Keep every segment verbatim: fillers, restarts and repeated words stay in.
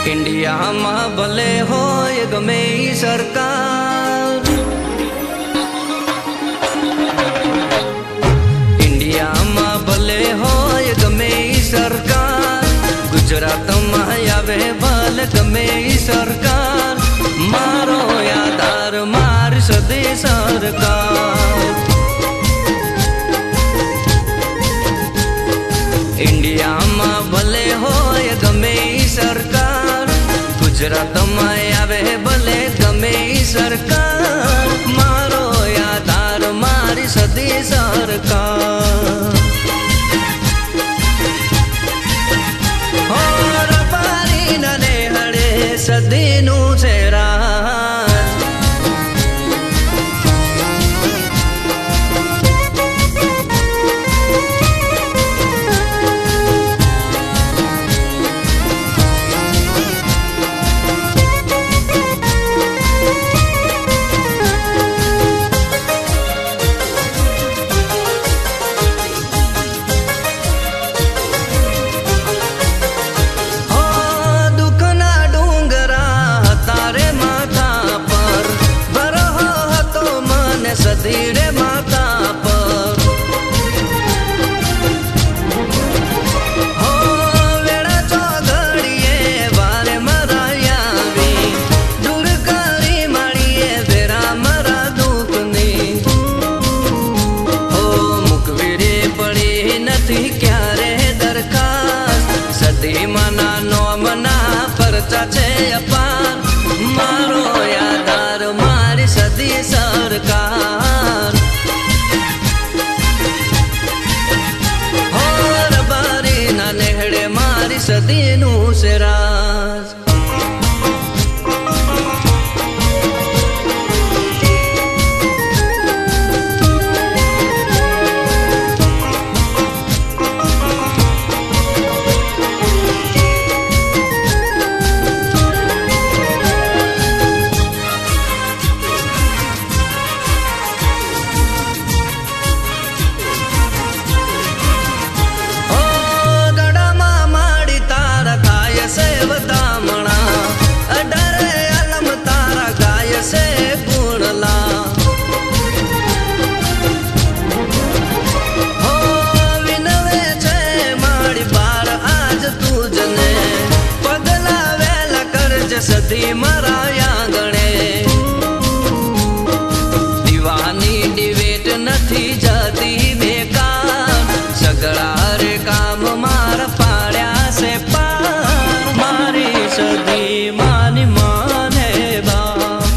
India में भले होय गमे ई सरकार, इंडिया में भले होय गमे ई सरकार, गुजरात में आवे भले गमे ई सरकार, मारो आधार मार सदी सरकार। इंडिया में भले होय गमे ई सरकार, गुजरात में आवे भले गमे ई सरकार, मारो आधार मारी सदी सरकार। और पारी नने हड़े सदी नु छेरा, सदीरे माता पर हो वेड़ा चौघड़िए बारे मरायावी, दूर करी माड़िए बेरा मरा दुखनी, हो मुकवीरे पड़ी नथी क्यारे दरखास्त, सदी मना नो मना परचा छे अपार, मारो आधार मारी सदी सरकार। सदी नु सिराज सदी मराया गणे, दीवानी डिवेट नथी जाती बेकार, सगड़ा रे काम मार पाड़या से पार, मारी सदी मानी माने बाप।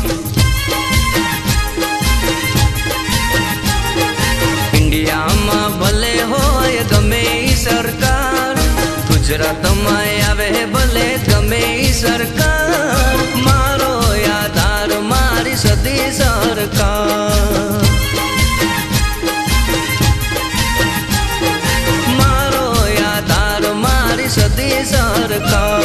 इंडिया में भले होय गमे ई सरकार, गुजरात में आवे भले गमे ई सरकार, मारो आधार मारी सदी सरकार। मारो आधार मारी सदी सरकार।